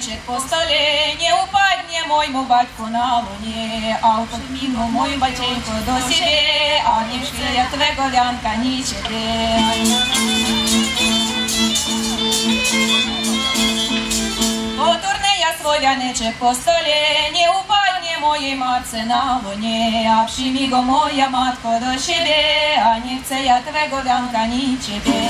яничек по столі, не упадне моєму батьку на луні, а упаднімо мою батеньку до себе, а не вшли твого вянка ні тебе. Потурне я свой вяничек по столі, не упадне моїй матці на луні, а вшли го моя матко до себе, а не chce ja twego wianka ni ciebie.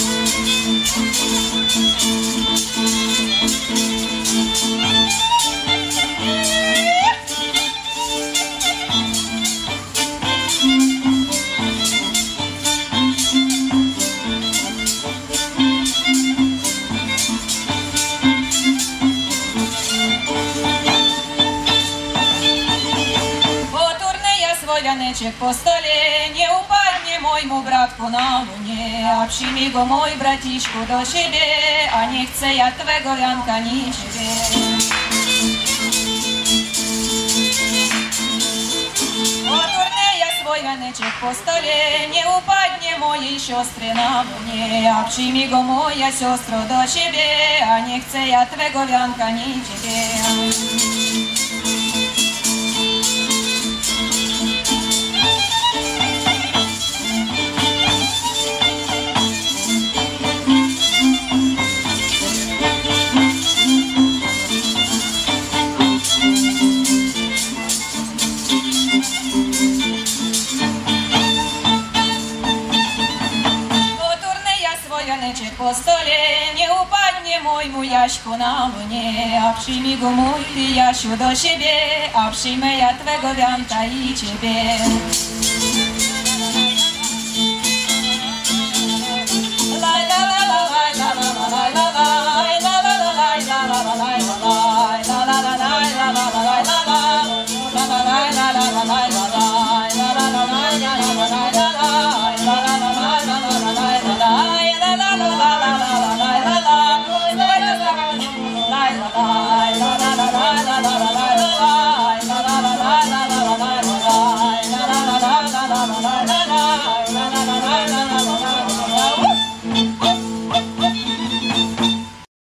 Яничек по столі, не упадне моєму братку на луні, а przyjmij go mój braciszku do siebie, a nie chcę ja twego wianka ni ciebie. Poturny ja swój яничек po stole, nie upadnie mojej siostry na lunie, a przyjmij go moja siostro do siebie, a nie chcę ja twego wianka ni ciebie. Po stole, nie upadnie mójmu Jaśku na lunie, a przyjmij go mój Jasiu do siebie, a przyjmę ja twego wianka i ciebie.